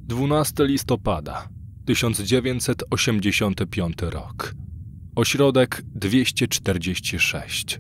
12 listopada 1985 rok. Ośrodek 246.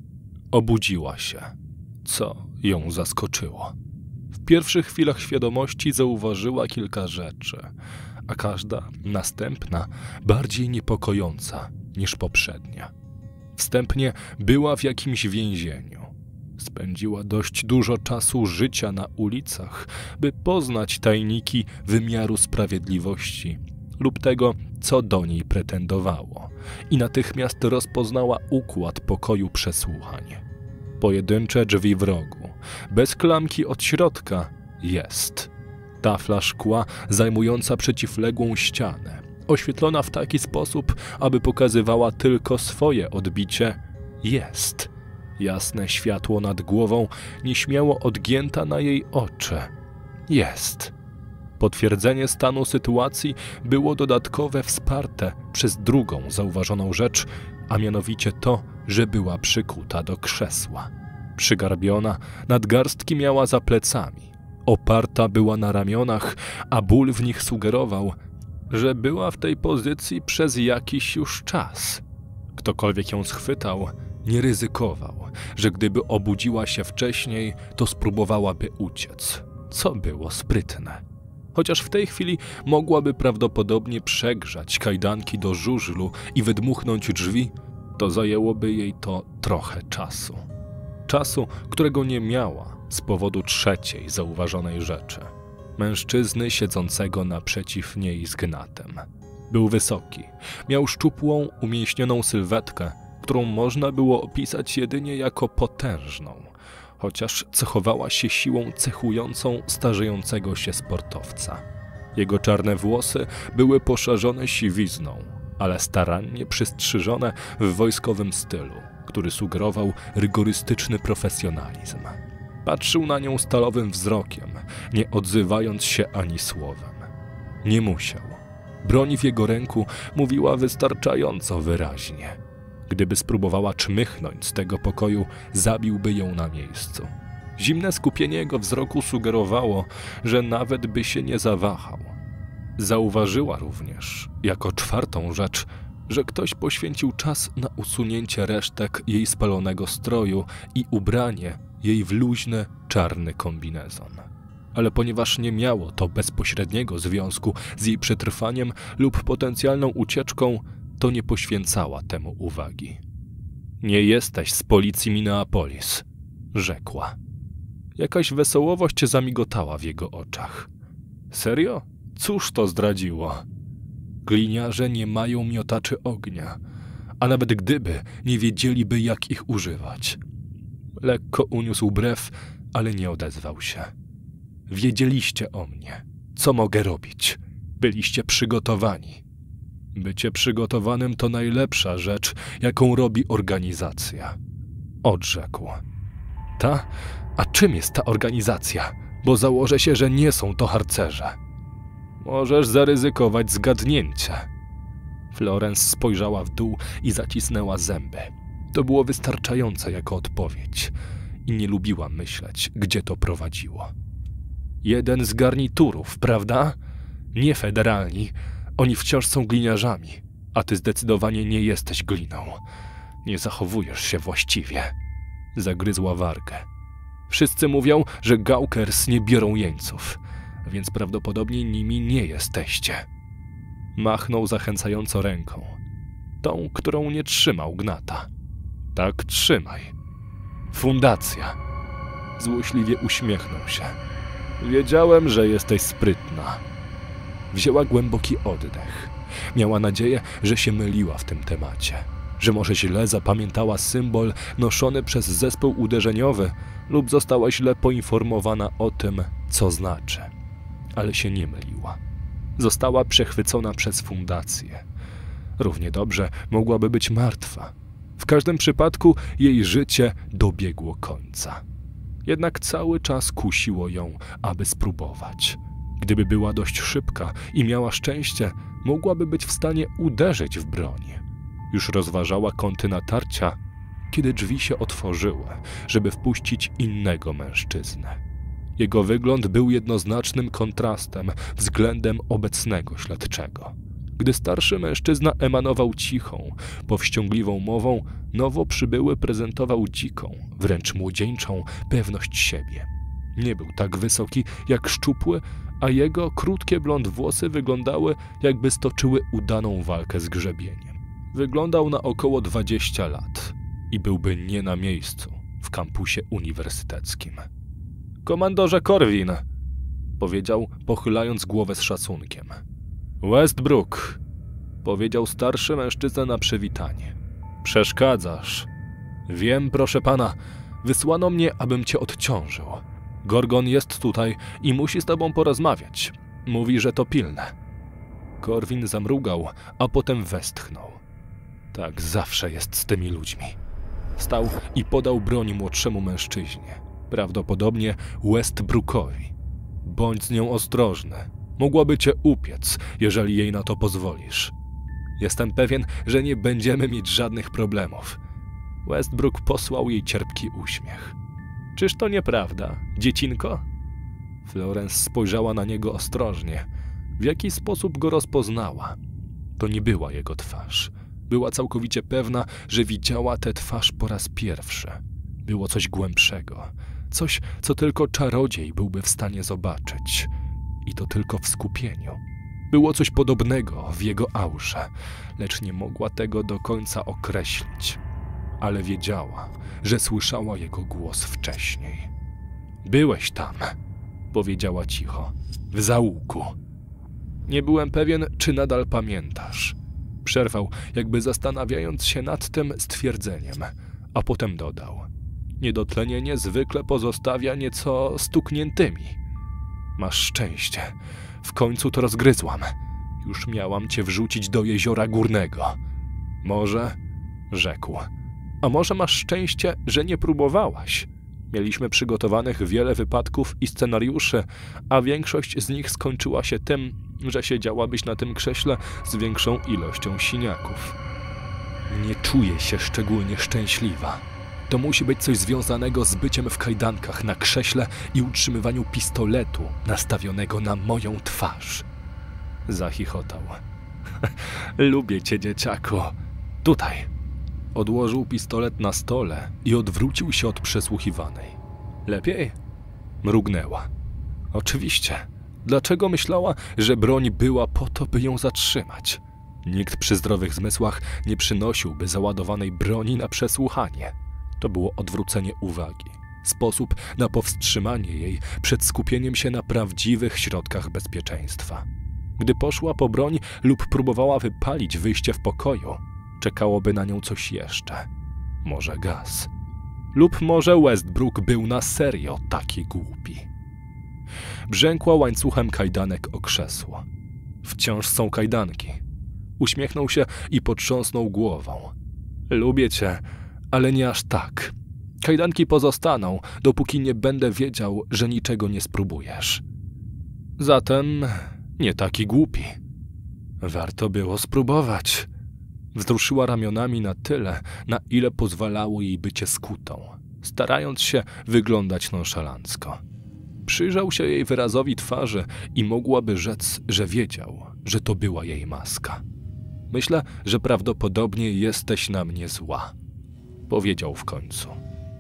Obudziła się, co ją zaskoczyło. W pierwszych chwilach świadomości zauważyła kilka rzeczy, a każda następna bardziej niepokojąca niż poprzednia. Wstępnie była w jakimś więzieniu. Spędziła dość dużo czasu życia na ulicach, by poznać tajniki wymiaru sprawiedliwości lub tego, co do niej pretendowało, i natychmiast rozpoznała układ pokoju przesłuchań. Pojedyncze drzwi w rogu, bez klamki od środka, jest. Tafla szkła zajmująca przeciwległą ścianę, oświetlona w taki sposób, aby pokazywała tylko swoje odbicie, jest. Jasne światło nad głową nieśmiało odgięta na jej oczy. Jest. Potwierdzenie stanu sytuacji było dodatkowe wsparte przez drugą zauważoną rzecz, a mianowicie to, że była przykuta do krzesła. Przygarbiona, nadgarstki miała za plecami. Oparta była na ramionach, a ból w nich sugerował, że była w tej pozycji przez jakiś już czas. Ktokolwiek ją schwytał, nie ryzykował, że gdyby obudziła się wcześniej, to spróbowałaby uciec, co było sprytne. Chociaż w tej chwili mogłaby prawdopodobnie przegrzać kajdanki do żużlu i wydmuchnąć drzwi, to zajęłoby jej to trochę czasu. Czasu, którego nie miała z powodu trzeciej zauważonej rzeczy. Mężczyzny siedzącego naprzeciw niej z gnatem. Był wysoki, miał szczupłą, umięśnioną sylwetkę, którą można było opisać jedynie jako potężną, chociaż cechowała się siłą cechującą starzejącego się sportowca. Jego czarne włosy były poszarzone siwizną, ale starannie przystrzyżone w wojskowym stylu, który sugerował rygorystyczny profesjonalizm. Patrzył na nią stalowym wzrokiem, nie odzywając się ani słowem. Nie musiał. Broń w jego ręku mówiła wystarczająco wyraźnie. Gdyby spróbowała czmychnąć z tego pokoju, zabiłby ją na miejscu. Zimne skupienie jego wzroku sugerowało, że nawet by się nie zawahał. Zauważyła również, jako czwartą rzecz, że ktoś poświęcił czas na usunięcie resztek jej spalonego stroju i ubranie jej w luźny, czarny kombinezon. Ale ponieważ nie miało to bezpośredniego związku z jej przetrwaniem lub potencjalną ucieczką, to nie poświęcała temu uwagi. Nie jesteś z policji Minneapolis, rzekła. Jakaś wesołowość zamigotała w jego oczach. Serio? Cóż to zdradziło? Gliniarze nie mają miotaczy ognia, a nawet gdyby, nie wiedzieliby, jak ich używać. Lekko uniósł brew, ale nie odezwał się. Wiedzieliście o mnie. Co mogę robić? Byliście przygotowani. Bycie przygotowanym to najlepsza rzecz, jaką robi organizacja. Odrzekł. Ta? A czym jest ta organizacja? Bo założę się, że nie są to harcerze. Możesz zaryzykować zgadnięcie. Florence spojrzała w dół i zacisnęła zęby. To było wystarczające jako odpowiedź i nie lubiła myśleć, gdzie to prowadziło. Jeden z garniturów, prawda? Nie federalni. Oni wciąż są gliniarzami, a ty zdecydowanie nie jesteś gliną. Nie zachowujesz się właściwie. Zagryzła wargę. Wszyscy mówią, że Gawkers nie biorą jeńców, więc prawdopodobnie nimi nie jesteście. Machnął zachęcająco ręką. Tą, którą nie trzymał gnata. Tak trzymaj. Fundacja. Złośliwie uśmiechnął się. Wiedziałem, że jesteś sprytna. Wzięła głęboki oddech. Miała nadzieję, że się myliła w tym temacie, że może źle zapamiętała symbol noszony przez zespół uderzeniowy lub została źle poinformowana o tym, co znaczy. Ale się nie myliła. Została przechwycona przez fundację. Równie dobrze mogłaby być martwa. W każdym przypadku jej życie dobiegło końca. Jednak cały czas kusiło ją, aby spróbować. Gdyby była dość szybka i miała szczęście, mogłaby być w stanie uderzyć w broń. Już rozważała kąty natarcia, kiedy drzwi się otworzyły, żeby wpuścić innego mężczyznę. Jego wygląd był jednoznacznym kontrastem względem obecnego śledczego. Gdy starszy mężczyzna emanował cichą, powściągliwą mową, nowo przybyły prezentował dziką, wręcz młodzieńczą pewność siebie. Nie był tak wysoki jak szczupły, a jego krótkie blond włosy wyglądały, jakby stoczyły udaną walkę z grzebieniem. Wyglądał na około 20 lat i byłby nie na miejscu w kampusie uniwersyteckim. „Komandorze Corwin”, powiedział, pochylając głowę z szacunkiem. „Westbrook”, powiedział starszy mężczyzna na przywitanie. „Przeszkadzasz”. „Wiem, proszę pana, wysłano mnie, abym cię odciążył. Gorgon jest tutaj i musi z tobą porozmawiać. Mówi, że to pilne”. Corwin zamrugał, a potem westchnął. Tak zawsze jest z tymi ludźmi. Wstał i podał broń młodszemu mężczyźnie, prawdopodobnie Westbrookowi. „Bądź z nią ostrożny. Mogłaby cię upiec, jeżeli jej na to pozwolisz. Jestem pewien, że nie będziemy mieć żadnych problemów”. Westbrook posłał jej cierpki uśmiech. „Czyż to nieprawda, dziecinko?” Florence spojrzała na niego ostrożnie. W jaki sposób go rozpoznała? To nie była jego twarz. Była całkowicie pewna, że widziała tę twarz po raz pierwszy. Było coś głębszego. Coś, co tylko czarodziej byłby w stanie zobaczyć. I to tylko w skupieniu. Było coś podobnego w jego aurze, lecz nie mogła tego do końca określić. Ale wiedziała, że słyszała jego głos wcześniej. „Byłeś tam”, powiedziała cicho, „w zaułku”. „Nie byłem pewien, czy nadal pamiętasz”. Przerwał, jakby zastanawiając się nad tym stwierdzeniem, a potem dodał: „Niedotlenienie zwykle pozostawia nieco stukniętymi”. „Masz szczęście. W końcu to rozgryzłam. Już miałam cię wrzucić do jeziora górnego”. „Może”, rzekł. „A może masz szczęście, że nie próbowałaś? Mieliśmy przygotowanych wiele wypadków i scenariuszy, a większość z nich skończyła się tym, że siedziałabyś na tym krześle z większą ilością siniaków”. „Nie czuję się szczególnie szczęśliwa. To musi być coś związanego z byciem w kajdankach na krześle i utrzymywaniu pistoletu nastawionego na moją twarz”. Zachichotał. „Lubię cię, dzieciaku. Tutaj”. Odłożył pistolet na stole i odwrócił się od przesłuchiwanej. „Lepiej?” Mrugnęła. „Oczywiście. Dlaczego myślała, że broń była po to, by ją zatrzymać? Nikt przy zdrowych zmysłach nie przynosiłby załadowanej broni na przesłuchanie. To było odwrócenie uwagi. Sposób na powstrzymanie jej przed skupieniem się na prawdziwych środkach bezpieczeństwa. Gdy poszła po broń lub próbowała wypalić wyjście w pokoju, czekałoby na nią coś jeszcze. Może gaz. Lub może Westbrook był na serio taki głupi. Brzękła łańcuchem kajdanek o krzesło. „Wciąż są kajdanki”. Uśmiechnął się i potrząsnął głową. „Lubię cię, ale nie aż tak. Kajdanki pozostaną, dopóki nie będę wiedział, że niczego nie spróbujesz. Zatem nie taki głupi. Warto było spróbować”. Wzruszyła ramionami na tyle, na ile pozwalało jej bycie skutą, starając się wyglądać nonszalancko. Przyjrzał się jej wyrazowi twarzy i mogłaby rzec, że wiedział, że to była jej maska. „Myślę, że prawdopodobnie jesteś na mnie zła”, powiedział w końcu.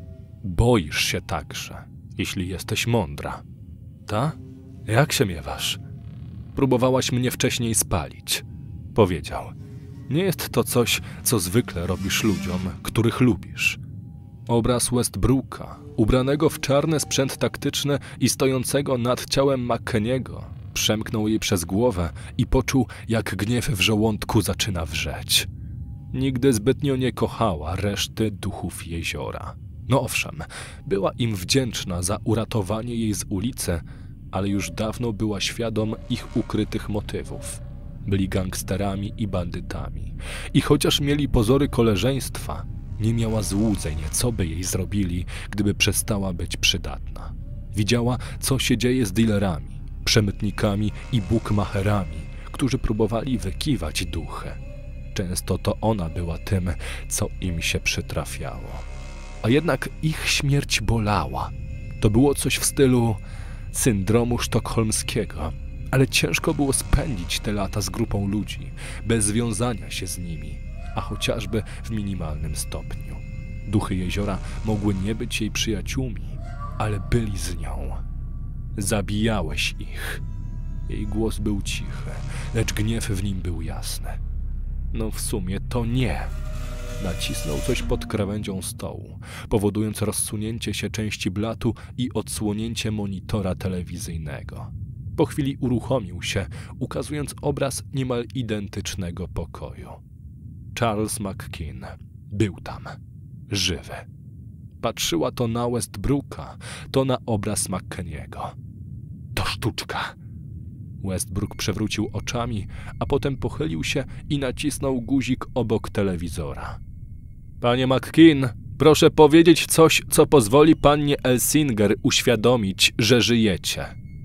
„Boisz się także, jeśli jesteś mądra”. „Ta? Jak się miewasz?” „Próbowałaś mnie wcześniej spalić”, powiedział. „Nie jest to coś, co zwykle robisz ludziom, których lubisz”. Obraz Westbrooka, ubranego w czarny sprzęt taktyczny i stojącego nad ciałem McKenniego, przemknął jej przez głowę i poczuł, jak gniew w żołądku zaczyna wrzeć. Nigdy zbytnio nie kochała reszty duchów jeziora. No owszem, była im wdzięczna za uratowanie jej z ulicy, ale już dawno była świadom ich ukrytych motywów. Byli gangsterami i bandytami. I chociaż mieli pozory koleżeństwa, nie miała złudzeń, co by jej zrobili, gdyby przestała być przydatna. Widziała, co się dzieje z dealerami, przemytnikami i bukmacherami, którzy próbowali wykiwać duchy. Często to ona była tym, co im się przytrafiało. A jednak ich śmierć bolała. To było coś w stylu: syndromu sztokholmskiego, ale ciężko było spędzić te lata z grupą ludzi, bez związania się z nimi, a chociażby w minimalnym stopniu. Duchy jeziora mogły nie być jej przyjaciółmi, ale byli z nią. Zabijałeś ich. Jej głos był cichy, lecz gniew w nim był jasny. No w sumie to nie. Nacisnął coś pod krawędzią stołu, powodując rozsunięcie się części blatu i odsłonięcie monitora telewizyjnego. Po chwili uruchomił się, ukazując obraz niemal identycznego pokoju. Charles McKean był tam, żywy. Patrzyła to na Westbrooka, to na obraz McKeaniego. To sztuczka. Westbrook przewrócił oczami, a potem pochylił się i nacisnął guzik obok telewizora. Panie McKean, proszę powiedzieć coś, co pozwoli pannie Elsinger uświadomić, że żyjecie.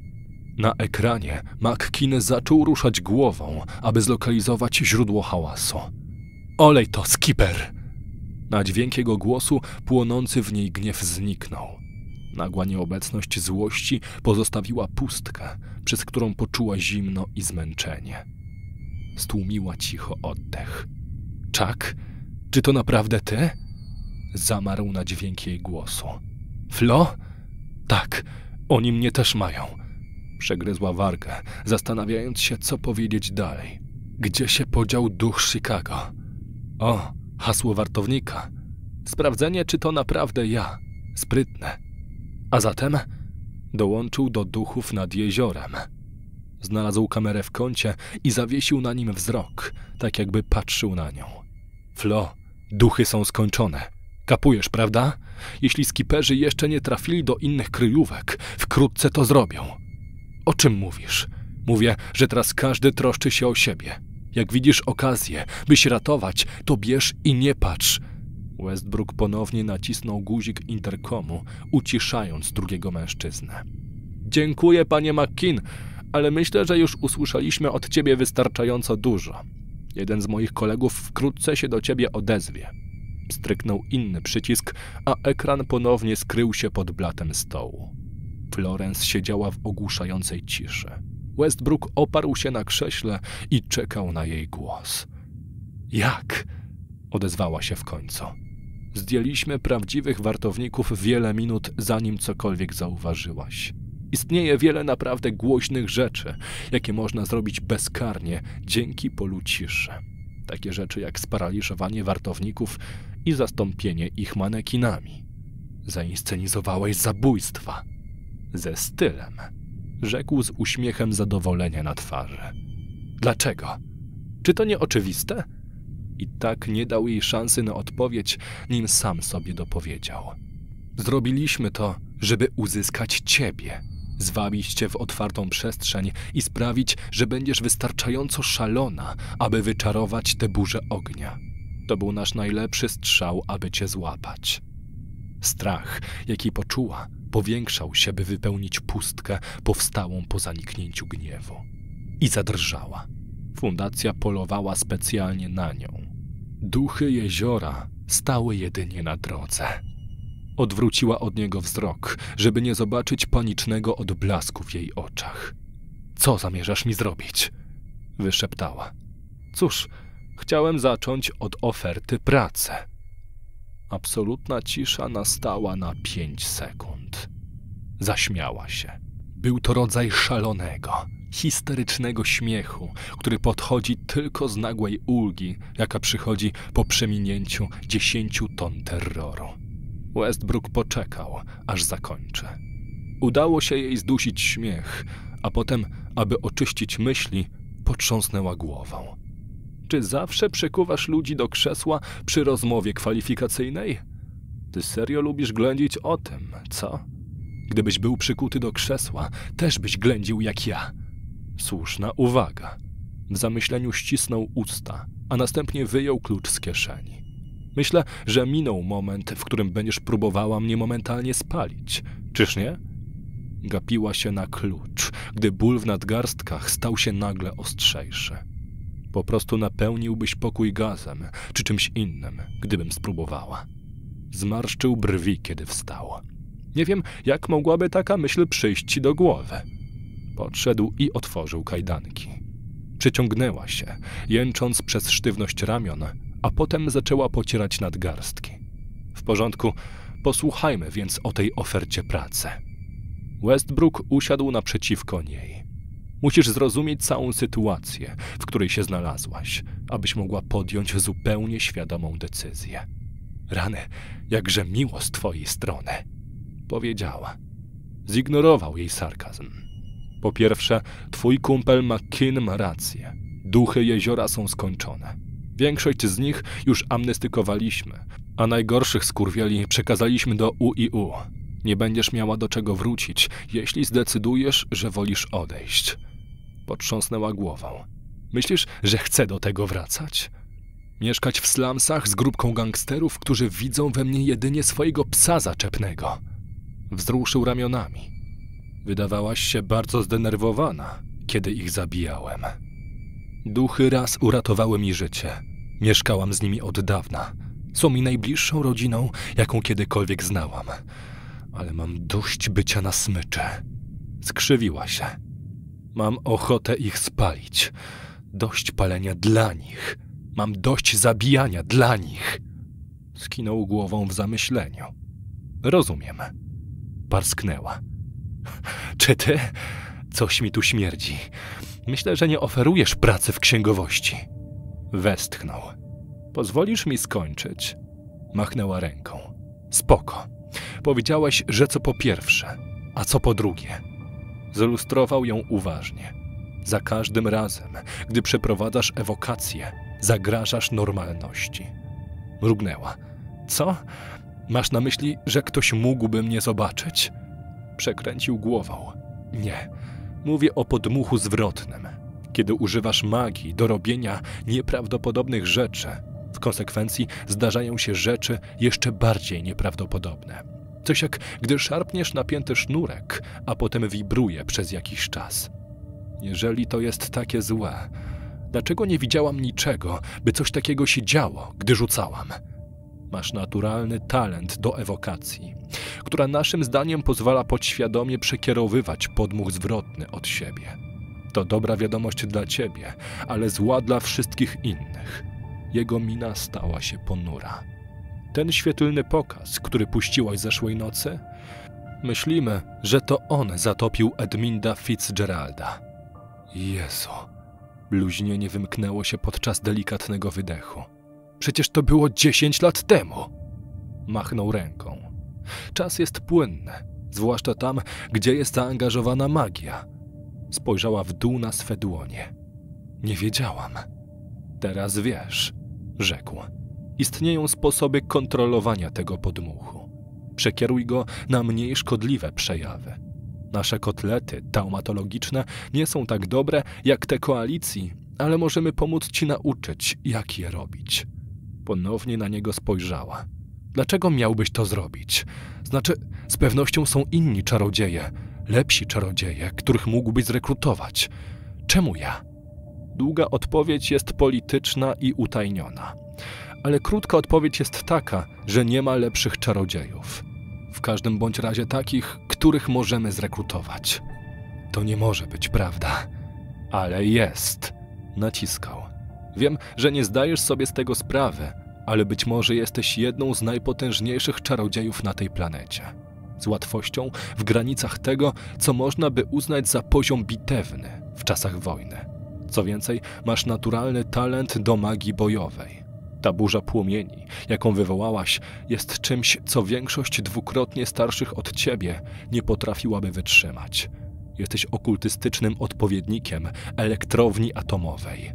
Na ekranie McKean zaczął ruszać głową, aby zlokalizować źródło hałasu. Olej to, Skipper! Na dźwięk jego głosu płonący w niej gniew zniknął. Nagła nieobecność złości pozostawiła pustkę, przez którą poczuła zimno i zmęczenie. Stłumiła cicho oddech. Chuck, czy to naprawdę ty? Zamarł na dźwięk jej głosu. Flo? Tak, oni mnie też mają. Przegryzła wargę, zastanawiając się, co powiedzieć dalej. Gdzie się podział duch Chicago? O, hasło wartownika. Sprawdzenie, czy to naprawdę ja. Sprytne. A zatem dołączył do duchów nad jeziorem. Znalazł kamerę w kącie i zawiesił na nim wzrok, tak jakby patrzył na nią. Flo, duchy są skończone. Kapujesz, prawda? Jeśli skiperzy jeszcze nie trafili do innych kryjówek, wkrótce to zrobią. O czym mówisz? Mówię, że teraz każdy troszczy się o siebie. Jak widzisz okazję, by się ratować, to bierz i nie patrz. Westbrook ponownie nacisnął guzik interkomu, uciszając drugiego mężczyznę. Dziękuję, panie McKean, ale myślę, że już usłyszeliśmy od ciebie wystarczająco dużo. Jeden z moich kolegów wkrótce się do ciebie odezwie. Stryknął inny przycisk, a ekran ponownie skrył się pod blatem stołu. Florence siedziała w ogłuszającej ciszy. Westbrook oparł się na krześle i czekał na jej głos. Jak? Odezwała się w końcu. Zdjęliśmy prawdziwych wartowników wiele minut, zanim cokolwiek zauważyłaś. Istnieje wiele naprawdę głośnych rzeczy, jakie można zrobić bezkarnie dzięki polu ciszy. Takie rzeczy jak sparaliżowanie wartowników i zastąpienie ich manekinami. Zainscenizowałeś zabójstwa. Ze stylem. Rzekł z uśmiechem zadowolenia na twarzy. Dlaczego? Czy to nie oczywiste? I tak nie dał jej szansy na odpowiedź, nim sam sobie dopowiedział. Zrobiliśmy to, żeby uzyskać ciebie, zwabić cię w otwartą przestrzeń i sprawić, że będziesz wystarczająco szalona, aby wyczarować tę burzę ognia. To był nasz najlepszy strzał, aby cię złapać. Strach, jaki poczuła, powiększał się, by wypełnić pustkę powstałą po zaniknięciu gniewu. I zadrżała. Fundacja polowała specjalnie na nią. Duchy jeziora stały jedynie na drodze. Odwróciła od niego wzrok, żeby nie zobaczyć panicznego odblasku w jej oczach. Co zamierzasz mi zrobić? Wyszeptała. Cóż, chciałem zacząć od oferty pracy. Absolutna cisza nastała na 5 sekund. Zaśmiała się. Był to rodzaj szalonego, histerycznego śmiechu, który podchodzi tylko z nagłej ulgi, jaka przychodzi po przeminięciu 10 ton terroru. Westbrook poczekał, aż zakończy. Udało się jej zdusić śmiech, a potem, aby oczyścić myśli, potrząsnęła głową. Czy zawsze przykuwasz ludzi do krzesła przy rozmowie kwalifikacyjnej? Ty serio lubisz ględzić o tym, co? Gdybyś był przykuty do krzesła, też byś ględził jak ja. Słuszna uwaga. W zamyśleniu ścisnął usta, a następnie wyjął klucz z kieszeni. Myślę, że minął moment, w którym będziesz próbowała mnie momentalnie spalić. Czyż nie? Gapiła się na klucz, gdy ból w nadgarstkach stał się nagle ostrzejszy. Po prostu napełniłbyś pokój gazem, czy czymś innym, gdybym spróbowała. Zmarszczył brwi, kiedy wstał. Nie wiem, jak mogłaby taka myśl przyjść ci do głowy. Podszedł i otworzył kajdanki. Przyciągnęła się, jęcząc przez sztywność ramion, a potem zaczęła pocierać nadgarstki. W porządku, posłuchajmy więc o tej ofercie pracy. Westbrook usiadł naprzeciwko niej. Musisz zrozumieć całą sytuację, w której się znalazłaś, abyś mogła podjąć zupełnie świadomą decyzję. Rany, jakże miło z twojej strony, powiedziała. Zignorował jej sarkazm. Po pierwsze, twój kumpel McKean ma rację. Duchy jeziora są skończone. Większość z nich już amnestykowaliśmy, a najgorszych skurwieli przekazaliśmy do UIU. Nie będziesz miała do czego wrócić, jeśli zdecydujesz, że wolisz odejść. Potrząsnęła głową. Myślisz, że chcę do tego wracać? Mieszkać w slumsach z grupką gangsterów, którzy widzą we mnie jedynie swojego psa zaczepnego. Wzruszył ramionami. Wydawałaś się bardzo zdenerwowana, kiedy ich zabijałem. Duchy raz uratowały mi życie. Mieszkałam z nimi od dawna. Są mi najbliższą rodziną, jaką kiedykolwiek znałam. Ale mam dość bycia na smycze. Skrzywiła się. Mam ochotę ich spalić. Dość palenia dla nich. Mam dość zabijania dla nich. Skinął głową w zamyśleniu. Rozumiem. Parsknęła. Czy ty? Coś mi tu śmierdzi. Myślę, że nie oferujesz pracy w księgowości. Westchnął. Pozwolisz mi skończyć? Machnęła ręką. Spoko. Powiedziałeś, że co po pierwsze, a co po drugie. Zilustrował ją uważnie. Za każdym razem, gdy przeprowadzasz ewokację, zagrażasz normalności. Mrugnęła. Co? Masz na myśli, że ktoś mógłby mnie zobaczyć? Przekręcił głową. Nie. Mówię o podmuchu zwrotnym. Kiedy używasz magii do robienia nieprawdopodobnych rzeczy, w konsekwencji zdarzają się rzeczy jeszcze bardziej nieprawdopodobne. Coś jak gdy szarpniesz napięty sznurek, a potem wibruje przez jakiś czas. Jeżeli to jest takie złe, dlaczego nie widziałam niczego, by coś takiego się działo, gdy rzucałam? Masz naturalny talent do ewokacji, która naszym zdaniem pozwala podświadomie przekierowywać podmuch zwrotny od siebie. To dobra wiadomość dla ciebie, ale zła dla wszystkich innych. Jego mina stała się ponura. Ten świetlny pokaz, który puściłaś zeszłej nocy? Myślimy, że to on zatopił Edminda Fitzgeralda. Jezu. Bluźnienie wymknęło się podczas delikatnego wydechu. Przecież to było 10 lat temu. Machnął ręką. Czas jest płynny, zwłaszcza tam, gdzie jest zaangażowana magia. Spojrzała w dół na swe dłonie. Nie wiedziałam. Teraz wiesz, rzekł. Istnieją sposoby kontrolowania tego podmuchu. Przekieruj go na mniej szkodliwe przejawy. Nasze kotlety taumatologiczne nie są tak dobre jak te koalicji, ale możemy pomóc ci nauczyć, jak je robić. Ponownie na niego spojrzała. Dlaczego miałbyś to zrobić? Znaczy, z pewnością są inni czarodzieje, lepsi czarodzieje, których mógłbyś zrekrutować. Czemu ja? Długa odpowiedź jest polityczna i utajniona. Ale krótka odpowiedź jest taka, że nie ma lepszych czarodziejów. W każdym bądź razie takich, których możemy zrekrutować. To nie może być prawda. Ale jest. Naciskał. Wiem, że nie zdajesz sobie z tego sprawy, ale być może jesteś jedną z najpotężniejszych czarodziejów na tej planecie. Z łatwością w granicach tego, co można by uznać za poziom bitewny w czasach wojny. Co więcej, masz naturalny talent do magii bojowej. Ta burza płomieni, jaką wywołałaś, jest czymś, co większość dwukrotnie starszych od ciebie nie potrafiłaby wytrzymać. Jesteś okultystycznym odpowiednikiem elektrowni atomowej.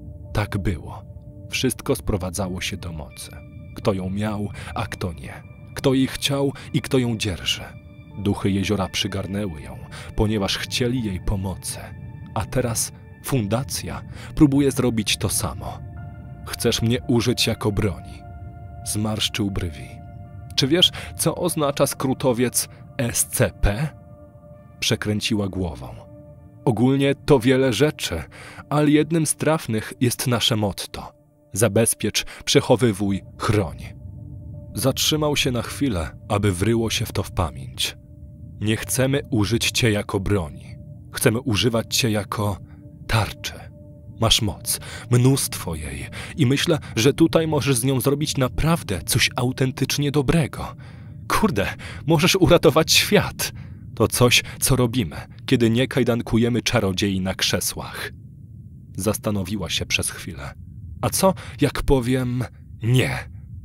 Tak było. Wszystko sprowadzało się do mocy. Kto ją miał, a kto nie. Kto jej chciał i kto ją dzierży. Duchy jeziora przygarnęły ją, ponieważ chcieli jej pomocy. A teraz fundacja próbuje zrobić to samo. Chcesz mnie użyć jako broni. Zmarszczył brwi. Czy wiesz, co oznacza skrótowiec SCP? Przekręciła głową. Ogólnie to wiele rzeczy, ale jednym z trafnych jest nasze motto. Zabezpiecz, przechowywuj, chroń. Zatrzymał się na chwilę, aby wryło się w to w pamięć. Nie chcemy użyć cię jako broni. Chcemy używać cię jako tarczy. Masz moc, mnóstwo jej i myślę, że tutaj możesz z nią zrobić naprawdę coś autentycznie dobrego. Kurde, możesz uratować świat. To coś, co robimy, kiedy nie kajdankujemy czarodziei na krzesłach. Zastanowiła się przez chwilę. A co, jak powiem nie?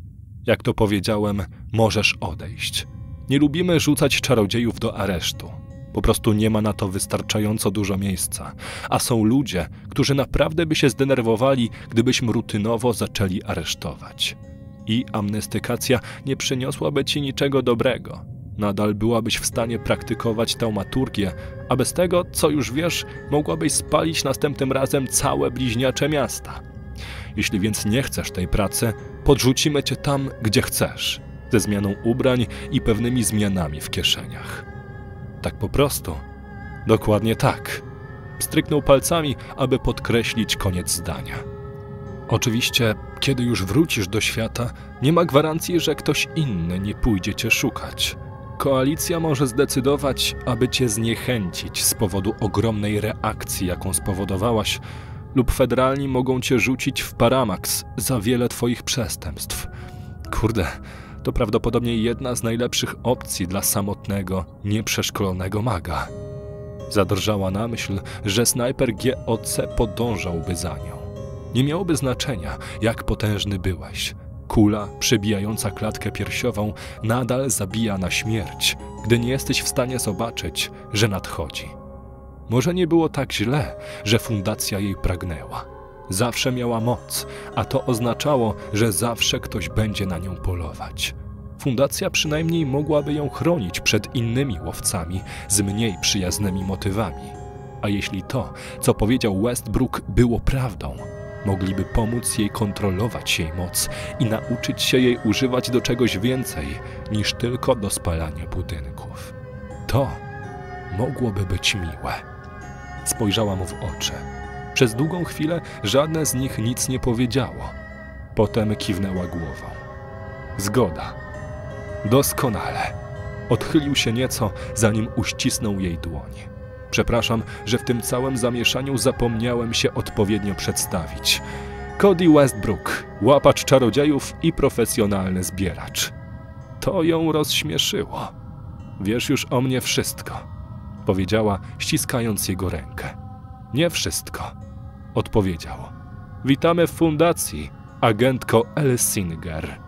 Jak to powiedziałem, możesz odejść. Nie lubimy rzucać czarodziejów do aresztu. Po prostu nie ma na to wystarczająco dużo miejsca. A są ludzie, którzy naprawdę by się zdenerwowali, gdybyśmy rutynowo zaczęli aresztować. I amnestykacja nie przyniosłaby ci niczego dobrego. Nadal byłabyś w stanie praktykować taumaturgię, a bez tego, co już wiesz, mogłabyś spalić następnym razem całe bliźniacze miasta. Jeśli więc nie chcesz tej pracy, podrzucimy cię tam, gdzie chcesz, ze zmianą ubrań i pewnymi zmianami w kieszeniach. Tak po prostu. Dokładnie tak. Stryknął palcami, aby podkreślić koniec zdania. Oczywiście, kiedy już wrócisz do świata, nie ma gwarancji, że ktoś inny nie pójdzie cię szukać. Koalicja może zdecydować, aby cię zniechęcić z powodu ogromnej reakcji, jaką spowodowałaś, lub federalni mogą cię rzucić w Paramax za wiele twoich przestępstw. Kurde, to prawdopodobnie jedna z najlepszych opcji dla samotnego, nieprzeszkolonego maga. Zadrżała na myśl, że snajper GOC podążałby za nią. Nie miałoby znaczenia, jak potężny byłeś. Kula przebijająca klatkę piersiową nadal zabija na śmierć, gdy nie jesteś w stanie zobaczyć, że nadchodzi. Może nie było tak źle, że fundacja jej pragnęła. Zawsze miała moc, a to oznaczało, że zawsze ktoś będzie na nią polować. Fundacja przynajmniej mogłaby ją chronić przed innymi łowcami z mniej przyjaznymi motywami. A jeśli to, co powiedział Westbrook, było prawdą, mogliby pomóc jej kontrolować jej moc i nauczyć się jej używać do czegoś więcej niż tylko do spalania budynków. To mogłoby być miłe. Spojrzała mu w oczy. Przez długą chwilę żadne z nich nic nie powiedziało. Potem kiwnęła głową. Zgoda. Doskonale. Odchylił się nieco, zanim uścisnął jej dłoń. Przepraszam, że w tym całym zamieszaniu zapomniałem się odpowiednio przedstawić. Cody Westbrook, łapacz czarodziejów i profesjonalny zbieracz. To ją rozśmieszyło. Wiesz już o mnie wszystko, powiedziała, ściskając jego rękę. Nie wszystko, odpowiedział. Witamy w fundacji, agentko Elsinger.